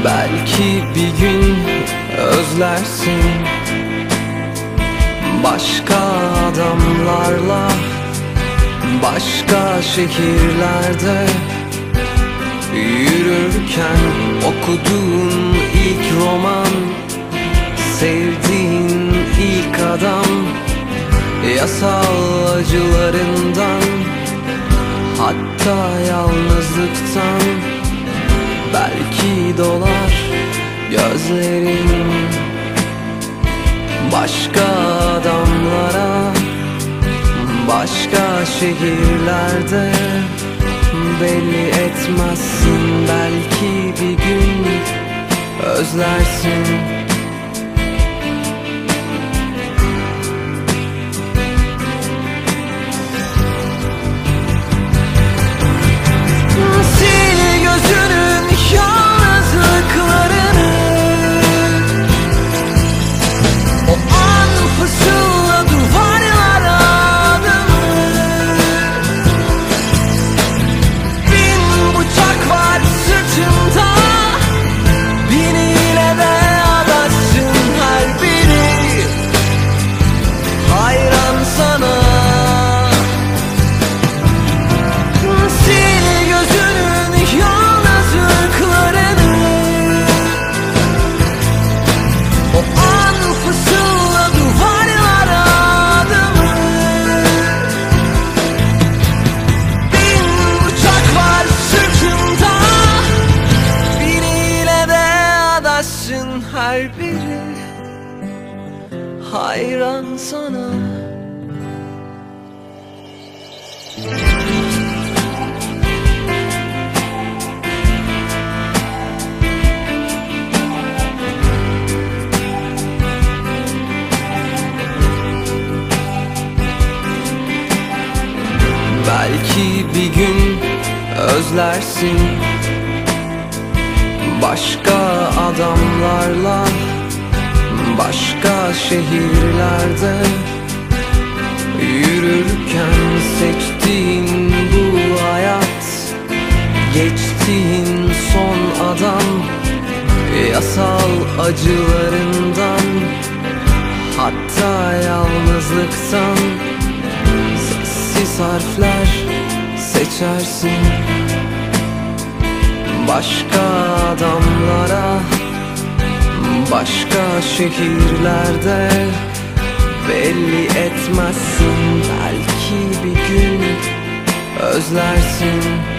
Belki bir gün özlersin başka adamlarla, başka şehirlerde yürürken okuduğun ilk roman, sevdiğin ilk adam, yasal acılarından, hatta yalnızlıktan belki dolar gözlerin. Başka adamlara, başka şehirlerde belli etmezsin. Belki bir gün özlersin. Sil gözünün yalnızlıklarını, o an fısılda duvarlara adımı. Bin bıçak var sırtımda, biriyle de adaşsın her biri. Hayran sana. Sil gözünün yalnızlıklarını, o an fısılda duvarlara adımı. Bin bıçak var sırtımda, biriyle de adaşsın her biri. Hayran sana. Belki bir gün özlersin başka adamlarla, başka şehirlerde yürürken seçtiğin bu hayat, geçtiğin son adam, yasal acılarından, hatta yalnızlıktan sessiz harfler seçersin. Başka adamlara, başka şehirlerde belli etmezsin. Belki bir gün özlersin.